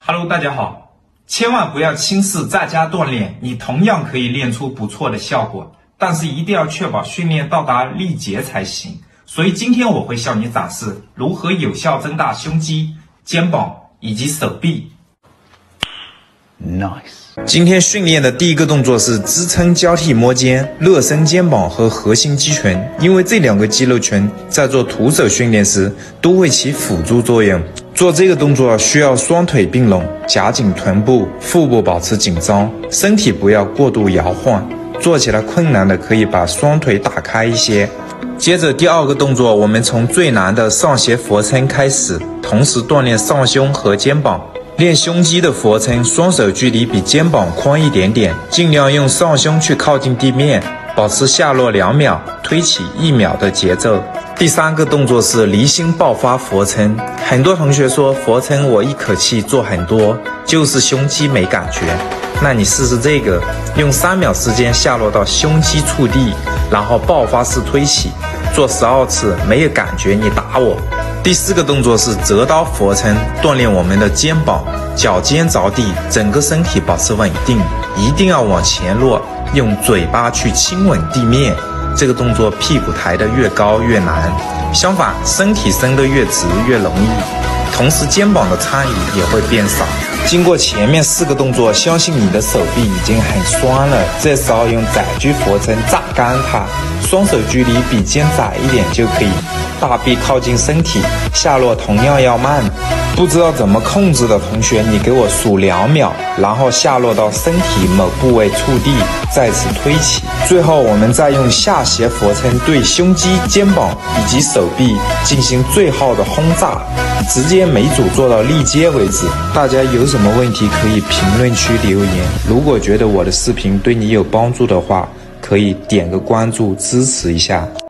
Hello， 大家好，千万不要轻视在家锻炼，你同样可以练出不错的效果，但是一定要确保训练到达力竭才行。所以今天我会向你展示如何有效增大胸肌、肩膀以及手臂。Nice。今天训练的第一个动作是支撑交替摸肩，热身肩膀和核心肌群，因为这两个肌肉群在做徒手训练时都会起辅助作用。做这个动作需要双腿并拢，夹紧臀部，腹部保持紧张，身体不要过度摇晃。做起来困难的可以把双腿打开一些。接着第二个动作，我们从最难的上斜俯卧撑开始，同时锻炼上胸和肩膀。练胸肌的俯卧撑，双手距离比肩膀宽一点点，尽量用上胸去靠近地面，保持下落2秒，推起1秒的节奏。第三个动作是离心爆发俯卧撑。很多同学说俯卧撑我一口气做很多，就是胸肌没感觉。那你试试这个，用3秒时间下落到胸肌触地，然后爆发式推起，做12次，没有感觉你打我。第4个动作是折刀俯卧撑，锻炼我们的肩膀，脚尖着地，整个身体保持稳定，一定要往前落，用嘴巴去亲吻地面。这个动作屁股抬得越高越难，相反，身体伸得越直越容易，同时肩膀的参与也会变少。经过前面4个动作，相信你的手臂已经很酸了，这时候用窄距俯卧撑榨干它，双手距离比肩窄一点就可以，大臂靠近身体，下落同样要慢。不知道怎么控制的同学，你给我数2秒，然后下落到身体某部位触地，再次推起。最后我们再用下斜俯卧撑对胸肌、肩膀以及手臂进行最后的轰炸，直接每组做到力竭为止。大家有什么问题可以评论区留言，如果觉得我的视频对你有帮助的话，可以点个关注支持一下。